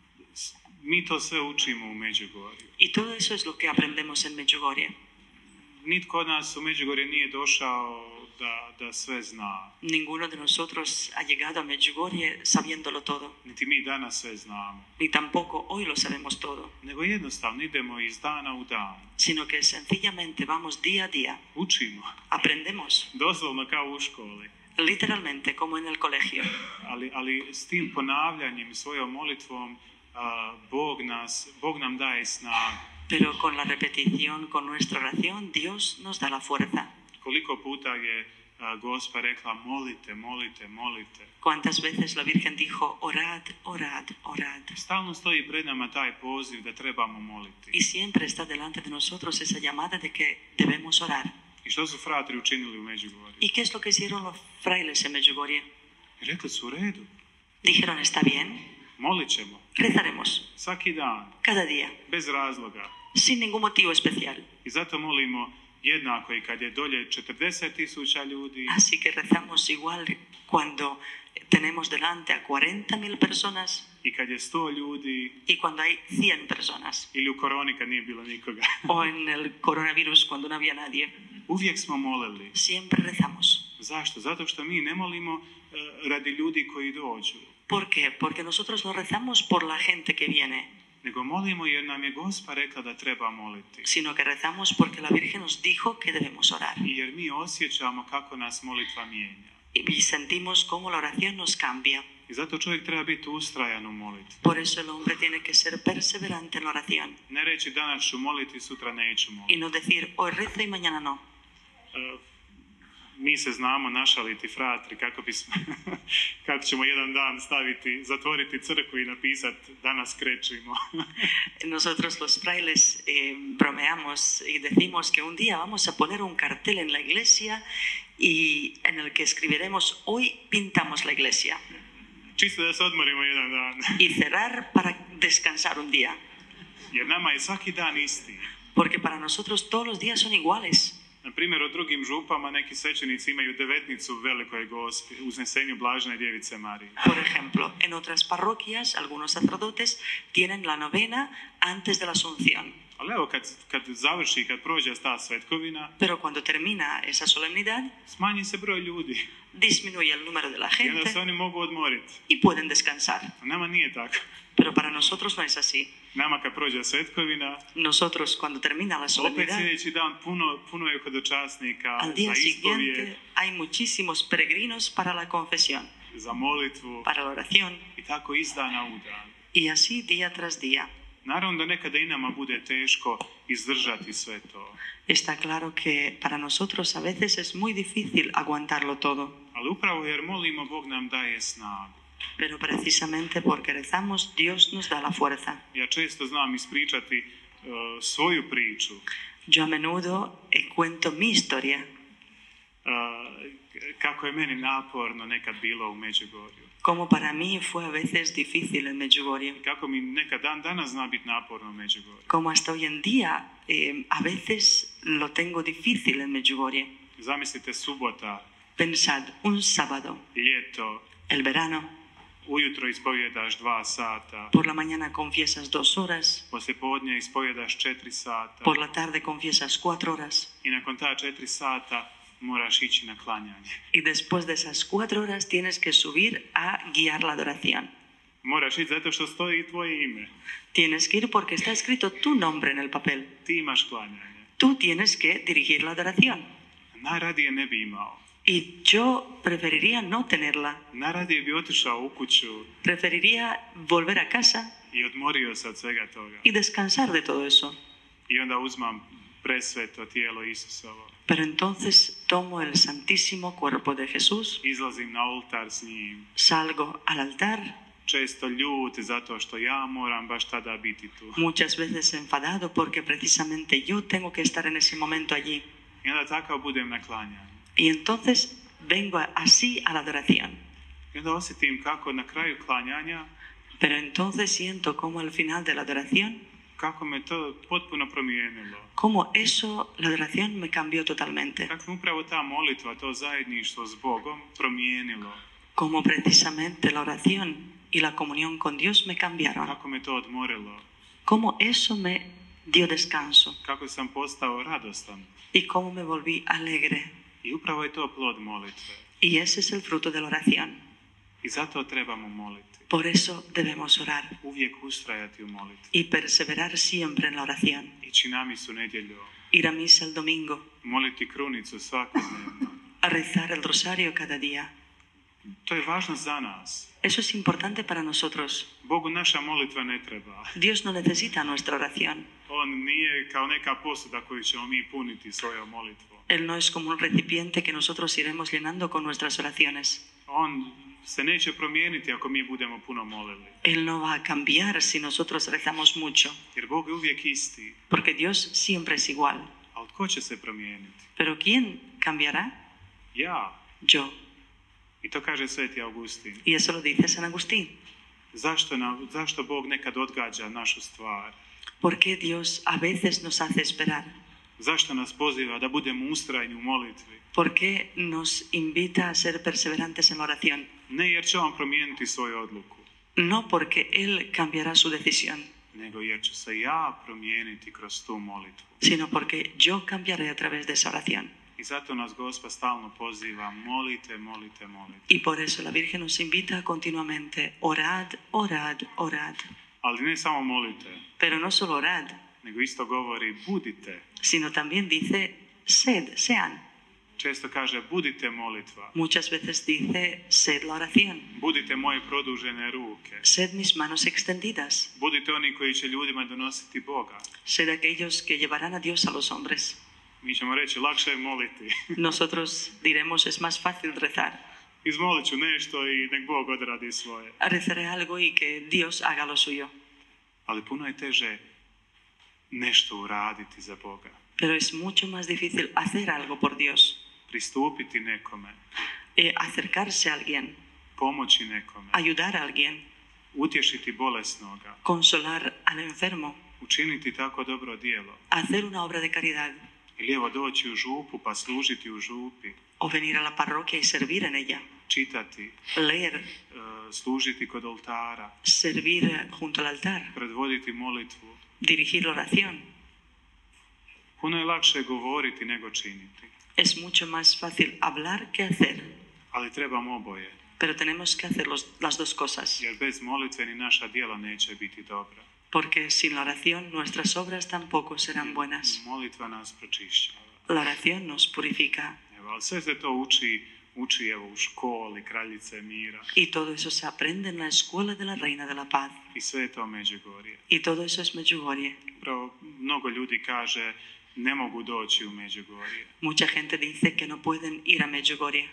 A: mi to sve učimo u Međugorju.
B: Y todo eso es lo que aprendemos en Medjugorje.
A: Nitko od nas u Međugorje nije došao da sve zna.
B: Ninguno de nosotros ha llegado a Medjugorje sabiéndolo todo,
A: Niti mi danas sve znamo.
B: ni tampoco hoy lo sabemos todo,
A: Nego jednostavno idemo iz dana u dan.
B: sino que sencillamente vamos día a día,
A: Učimo.
B: aprendemos,
A: Doslovno kao u školi.
B: literalmente como en el colegio.
A: Ali s tim ponavljanjem, svojom molitvom, Bog nam daje snagu.
B: Pero con la repetición, con nuestra oración, Dios nos da la fuerza.
A: Koliko puta je Gospa rekla molite, molite, molite.
B: Cuántas veces la Virgen dijo, orad, orad, orad.
A: Stalno stoji pred nama taj poziv da trebamo moliti.
B: Y siempre está delante de nosotros esa llamada de que debemos orar.
A: I što su fratri učinili u Međugorju?
B: ¿Y qué es lo que hicieron los frailes en Medjugorje?
A: Rekli su u redu,
B: Dijeron, está bien,
A: molit ćemo.
B: rezaremos
A: Svaki dan,
B: cada día,
A: bez razloga.
B: sin ningún motivo especial.
A: I zato molimo jednako i kad je dolje 40.000 ljudi,
B: Así que rezamos igual cuando tenemos delante a 40.000 personas
A: i kad je 100 ljudi,
B: y cuando hay 100 personas.
A: ili u koroni kad nije bilo nikoga.
B: O en el coronavirus cuando no había nadie.
A: Uvijek smo molili.
B: Siempre rezamos.
A: Zašto? Zato što mi ne molimo radi ljudi koji dođu,
B: ¿Por qué? Porque nosotros no rezamos por la gente que viene,
A: nego molimo jer nam je Gospa rekla da treba moliti.
B: sino que rezamos porque la Virgen nos dijo que debemos orar.
A: I jer mi osjećamo kako nas molitva mijenja.
B: Y sentimos cómo la oración nos cambia.
A: I zato čovjek treba biti ustrajan u molitvi.
B: Por eso el hombre tiene que ser perseverante en la oración.
A: Ne reći danas ću moliti, sutra neću moliti.
B: Y no decir, hoy rezo y mañana no.
A: Mi se znamo našaliti, fratri, kako ćemo jedan dan zatvoriti crkvu i napisati danas krećimo.
B: Nosotros los frailes bromeamos y decimos que un día vamos a poner un cartel en la iglesia y en el que escribiremos, hoy pintamos la iglesia.
A: Čisto da se odmorimo jedan dan.
B: Y cerrar para descansar un día.
A: Jer nama je svaki dan isti.
B: Porque para nosotros todos los días son iguales.
A: Na primjer, u drugim župama neki svećenici imaju devetnicu u Velikoj Gospi, uznesenju Blažene Djevice Marije.
B: Por ejemplo, en otras parroquias, algunos sacerdotes tienen la novena antes de la Asunción.
A: Ali evo, kad završi, kad prođe ta svetkovina,
B: Pero cuando termina esa solemnidad,
A: smanji se broj ljudi.
B: disminuye el número de la
A: I onda se
B: gente
A: oni mogu odmoriti.
B: y pueden descansar.
A: A nama nije tako.
B: Pero para nosotros no es así.
A: Nama kad prođe svetkovina,
B: Nosotros, cuando termina la
A: opet
B: solemnidad,
A: sljedeći dan puno je hodočasnika
B: al
A: za
B: día
A: ispovijed,
B: siguiente hay muchísimos peregrinos para la confesión,
A: za molitvu
B: para la oración,
A: i tako iz dana u dan.
B: y así día tras día.
A: Naravno da nekada i nama bude teško izdržati sve to,
B: Está claro que para nosotros a veces es muy difícil aguantarlo todo,
A: ali upravo jer molimo, Bog nam daje snagu.
B: pero precisamente porque rezamos, Dios nos da la fuerza.
A: Ja često znam ispričati svoju priču,
B: Yo a menudo cuento mi historia,
A: kako je meni naporno nekad bilo u Međugorju.
B: como para mí fue a veces difícil en Medjugorje,
A: Kako mi nekad dan danas zna biti naporno u Međugorju.
B: como hasta hoy en día a veces lo tengo difícil en Medjugorje.
A: Zamislite subota,
B: Pensad, un sábado,
A: ljeto,
B: el verano,
A: ujutro ispovjedaš 2 sata,
B: por la mañana confiesas 2 horas,
A: poslijepodne ispovjedaš 4 sata
B: por la tarde confiesas 4 horas,
A: i nakon ta 4 sata moraš ići na klanjanje.
B: y después de esas 4 horas tienes que subir a guiar la adoración.
A: Moraš ići zato što stoji tvoje ime.
B: Tienes que ir porque está escrito tu nombre en el papel.
A: Ti imaš klanjanje.
B: Tú tienes que dirigir la adoración.
A: Najradije ne bi imao.
B: Y yo preferiría no tenerla.
A: Najradije bi otišao u kuću
B: Preferiría volver a casa
A: i odmorio se od svega toga.
B: y descansar de todo eso.
A: I onda uzmam presveto tijelo Isusovo.
B: Pero entonces tomo el santísimo cuerpo de Jesús,
A: Izlazim na oltar s njim.
B: salgo al altar,
A: Često ljut zato što ja moram baš tada biti tu.
B: muchas veces enfadado porque precisamente yo tengo que estar en ese momento allí.
A: I onda takav budem na klanjanju.
B: Y entonces vengo así a la adoración.
A: I onda osjetim kako na kraju klanjanja,
B: Pero entonces siento como al final de la adoración,
A: kako me to potpuno promijenilo.
B: como eso, la adoración me cambió totalmente.
A: Kako me upravo ta molitva, to zajedništvo s Bogom promijenilo.
B: Como precisamente la oración y la comunión con Dios me cambiaron.
A: Kako me to odmorilo.
B: Como eso me dio descanso.
A: Kako sam postao radostan.
B: Y cómo me volví alegre.
A: I upravo je to plod molitve.
B: Y ese es el fruto de la oración.
A: I zato trebamo moliti.
B: Por eso debemos orar
A: Uvijek ustrajati u molitvi.
B: y perseverar siempre en la oración.
A: Ići na misu nedjelju.
B: Ir a misa el domingo,
A: Moliti krunicu svakodnevno.
B: a rezar el rosario cada día.
A: To je važno za nas.
B: Eso es importante para nosotros.
A: Bogu naša molitva ne treba.
B: Dios no necesita nuestra oración.
A: On nije kao neka posuda koju ćemo mi puniti svojom molitvom.
B: Él no es como un recipiente que nosotros iremos llenando con nuestras oraciones.
A: On se neće promijeniti ako mi budemo puno molili.
B: Él no va a cambiar si nosotros rezamos mucho,
A: Jer Bog je uvijek isti.
B: porque Dios siempre es igual.
A: Ali tko će se promijeniti?
B: Pero ¿quién cambiará?
A: Ja.
B: Yo.
A: I to kaže Sveti Augustin.
B: Y eso lo dice San Agustín.
A: Zašto Bog nekad odgađa našu stvar?
B: ¿Por qué Dios a veces nos hace esperar?
A: Zašto nas poziva da budemo ustrajni u molitvi?
B: ¿Por qué nos invita a ser perseverantes en la oración?
A: Ne jer će on promijeniti svoju odluku,
B: No porque Él cambiará su decisión,
A: nego jer ću se ja promijeniti kroz tu molitvu.
B: sino porque yo cambiaré a través de esa oración.
A: I zato nas Gospod stalno poziva, molite, molite, molite.
B: Y por eso la Virgen nos invita continuamente, orad, orad, orad.
A: Ali ne samo molite,
B: Pero no solo orad,
A: nego isto govori budite.
B: sino también dice, sed, sean.
A: Često kaže budite molitva,
B: Muchas veces dice, sed la oración,
A: budite moje produžene ruke,
B: sed mis manos extendidas,
A: budite oni koji će ljudima donositi Boga.
B: sed aquellos que llevarán a Dios a los hombres.
A: Mi ćemo reći, lakše je moliti.
B: Nosotros diremos, es más fácil rezar.
A: Izmolit ću nešto i nek Bog odradi svoje.
B: Rezaré algo y que Dios haga lo suyo.
A: Ali puno je teže nešto uraditi za Boga.
B: Pero es mucho más difícil hacer algo por Dios,
A: Pristupiti nekome,
B: acercarse a alguien,
A: pomoći nekome,
B: ayudar a alguien,
A: utješiti bolesnoga,
B: consolar al enfermo,
A: učiniti tako dobro djelo.
B: hacer una obra de caridad
A: Ili evo doći u župu pa služiti u župi,
B: o venir a la parroquia y servir en ella,
A: čitati,
B: leer,
A: služiti kod oltara,
B: servir junto al altar,
A: predvoditi molitvu.
B: dirigir la oración.
A: Puno je lakše govoriti nego činiti,
B: Es mucho más fácil hablar que hacer,
A: ali trebamo oboje,
B: pero tenemos que hacer las dos cosas,
A: jer bez molitve ni naša djela neće biti dobra.
B: porque sin la oración nuestras obras tampoco serán buenas.
A: Molitva nas pročišćava.
B: La oración nos purifica
A: Evo, ali sve se to uči evo, u školi Kraljice mira
B: y todo eso se aprende en la escuela de la Reina de la Paz
A: i sve je to Međugorje.
B: y todo eso es Medjugorje.
A: Upravo mnogo ljudi kaže ne mogu doći u Međugorje.
B: Mucha gente dice que no pueden ir a Medjugorje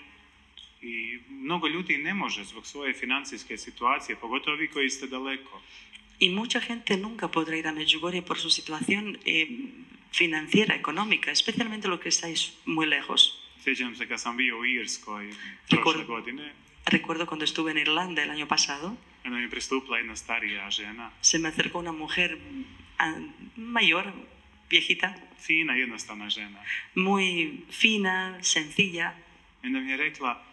A: I mnogo ljudi ne može zbog svoje financijske situacije, pogotovo vi koji ste daleko.
B: y mucha gente nunca podrá ir a Medjugorje por su situación financiera, económica, especialmente los que estáis muy lejos.
A: Sjećam se kad sam bio u Irskoj prošle godine,
B: Recuerdo cuando estuve en Irlanda el año pasado,
A: onda mi je pristupila jedna starija žena,
B: se me acercó una mujer mayor, viejita,
A: fina, jednostavna žena.
B: muy fina, sencilla,
A: I onda mi je rekla,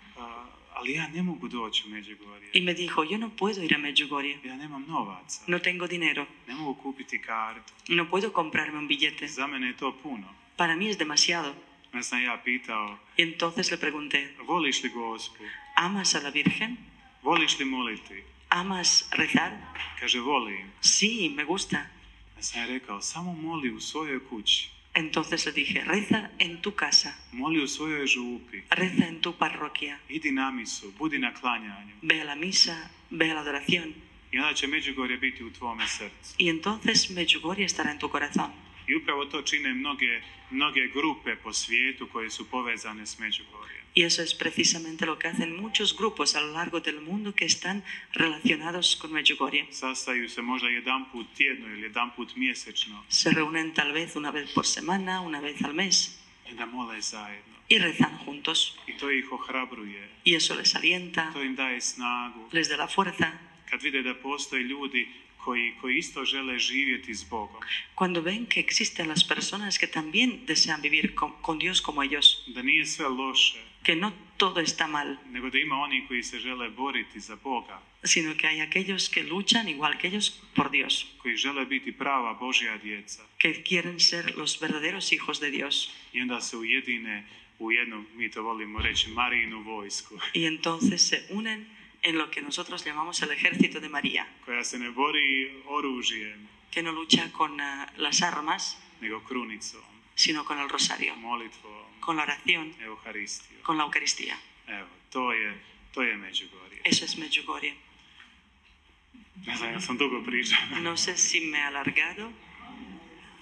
A: ali ja ne mogu doći u Međugorje.
B: y me dijo, yo no puedo ir a Medjugorje,
A: Ja nemam novaca,
B: no tengo dinero,
A: ne mogu kupiti kartu.
B: no puedo comprarme un billete,
A: Za mene je to puno.
B: para mí es demasiado.
A: Ja sam ja pitao,
B: Y entonces le pregunté,
A: voliš li Gospu?
B: ¿amas a la Virgen?
A: Voliš li moliti?
B: ¿Amas rezar?
A: Kaže, volim.
B: Sí, me gusta.
A: Ja sam je rekao, samo moli u svojoj kući.
B: Entonces le dije, reza en tu casa,
A: Moli u svojoj župi.
B: reza en tu parroquia,
A: Idi na misu, budi na klanjanju.
B: ve a la misa, ve a la adoración,
A: I onda će Međugorje biti u tvome srcu.
B: y entonces Medjugorje estará en tu corazón.
A: I upravo to čine mnoge grupe po svijetu koje su povezane s Međugorjem.
B: Y eso es precisamente lo que hacen muchos grupos a lo largo del mundo que están relacionados con Medjugorje.
A: Sastaju se možda jedanput tjedno ili jedanput mjesečno
B: Se reúnen tal vez una vez por semana, una vez al mes,
A: i da mole zajedno.
B: y rezan juntos.
A: I to ih ohrabruje,
B: Y eso les alienta,
A: to im daje snagu.
B: les da la fuerza.
A: Kad vide da postoje ljudi koji isto žele živjeti s Bogom,
B: Cuando ven que existen las personas que también desean vivir con Dios como ellos,
A: da nije sve loše,
B: que no todo está mal,
A: nego da ima oni koji se žele boriti za Boga,
B: sino que hay aquellos que luchan igual que ellos por Dios,
A: koji žele biti prava Božja djeca.
B: que quieren ser los verdaderos hijos de Dios.
A: I onda se ujedine u jednu, mi to volimo reći, Marijinu vojsku,
B: Y entonces se unen en lo que nosotros llamamos el ejército de María,
A: koja se ne bori oružjem,
B: que no lucha con las armas,
A: nego krunicom,
B: sino con el rosario,
A: molitvom,
B: con la oración,
A: Euharistijom.
B: con la Eucaristía.
A: Evo, to je Međugorje.
B: Eso es Medjugorje.
A: Ne znam, ja sam dugo pričao.
B: No sé si me he alargado.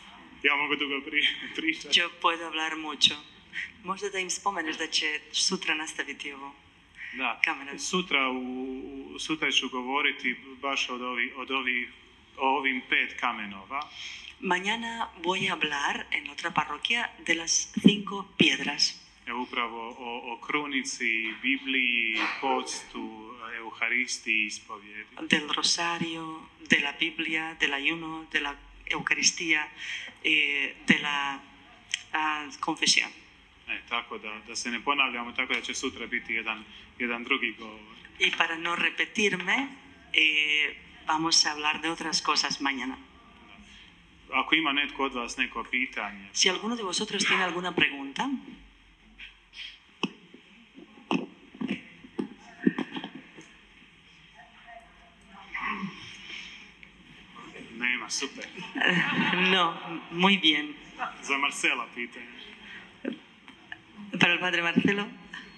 A: Ja mogu dugo pričati.
B: Yo puedo hablar mucho. Možda da im spomeneš da će sutra nastaviti ovo.
A: Da,
B: Kamera.
A: sutra ću govoriti baš o ovim 5 kamenova.
B: Mañana voy a hablar en otra parroquia de las 5 piedras.
A: Upravo o krunici, Bibliji, postu, Euharistiji i ispovjedi.
B: Del rosario, de la Biblia, del ayuno, de la Eucaristía, de la confesión.
A: Tako da se ne ponavljamo, tako da će sutra biti jedan drugi govor.
B: Y para no repetirme, vamos a hablar de otras cosas mañana.
A: Ako ima netko od vas neko pitanje,
B: Si alguno de vosotros tiene alguna pregunta,
A: nema, super.
B: no, muy bien.
A: Za Marcela pitanje.
B: Para el padre Marcelo.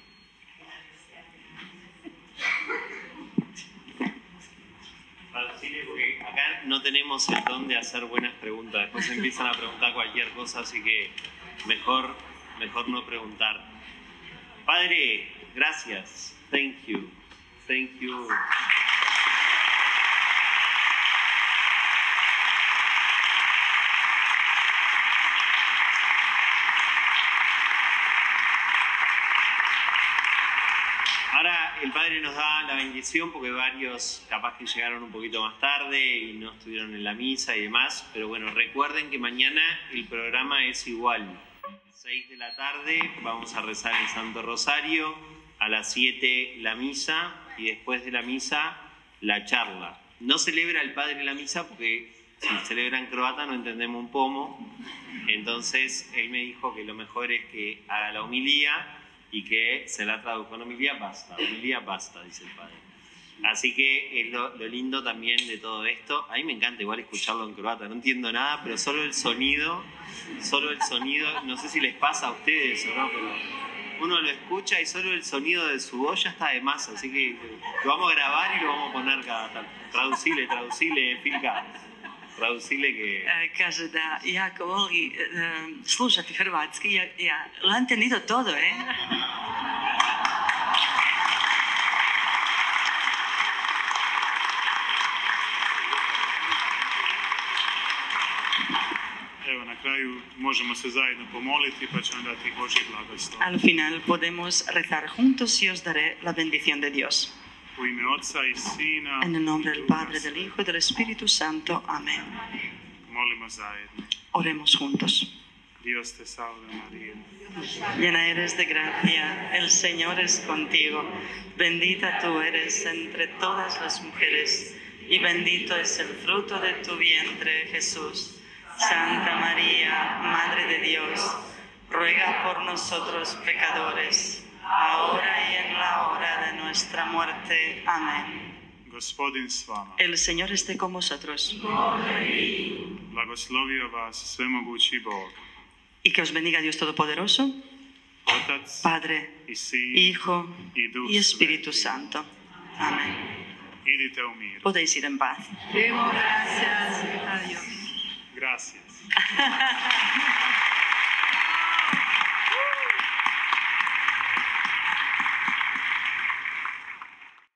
C: Traducile, porque acá no tenemos el don de hacer buenas preguntas. Después empiezan a preguntar cualquier cosa, así que mejor no preguntar. Padre, gracias. Thank you. Thank you. Ahora el Padre nos da la bendición porque varios capaz que llegaron un poquito más tarde y no estuvieron en la misa y demás, pero bueno, recuerden que mañana el programa es igual. 6 de la tarde vamos a rezar el Santo Rosario, a las 7 la misa y después de la misa la charla. No celebra el Padre la misa porque si celebra en croata no entendemos un pomo, entonces él me dijo que lo mejor es que haga la homilía y que se la traduzca en homilía basta, dice el Padre. Así que es lo lindo también de todo esto. A mí me encanta igual escucharlo en croata, no entiendo nada, pero solo el sonido, no sé si les pasa a ustedes o no, pero uno lo escucha y solo el sonido de su voz ya está de más, así que lo vamos a grabar y lo vamos a poner cada tanto. Traducile, Filka. Traducile que...
B: Kaže da jako voli slušati hrvatski. Ja lo han entendido todo,
A: Evo, na kraju možemo se zajedno pomoliti pa ću vam dati Božji blagoslov.
B: Al final podemos rezar juntos y os daré la bendición de Dios.
A: U ime Oca i Sina,
B: En el nombre del
A: i Duha
B: Padre, del Hijo y del Espíritu Santo. Amén.
A: molimo zajedno.
B: Oremos juntos.
A: Dios te salve María,
B: Llena eres de gracia, el Señor es contigo. Bendita tú eres entre todas las mujeres y bendito es el fruto de tu vientre, Jesús. Santa María, Madre de Dios, ruega por nosotros pecadores, ahora y en la hora de nuestra muerte. Amén.
A: Gospodin s vama.
B: El Señor esté con vosotros
A: Blagoslovio vas svemogući Bog,
B: y que os bendiga Dios Todopoderoso,
A: Otac
B: Padre,
A: i Sin
B: Hijo
A: i Duh
B: y Espíritu
A: Sveti.
B: Santo. Amén.
A: Idite u miru.
B: Podéis ir en paz.
A: Gracias.